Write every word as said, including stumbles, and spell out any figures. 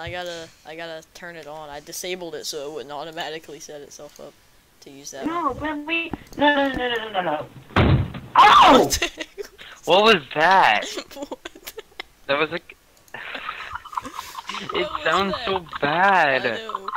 I gotta, I gotta turn it on. I disabled it so it wouldn't automatically set itself up to use that. No, but we. No, no, no, no, no, no. Oh! What was that? What? That was like. It What was sounds that? so bad. I know.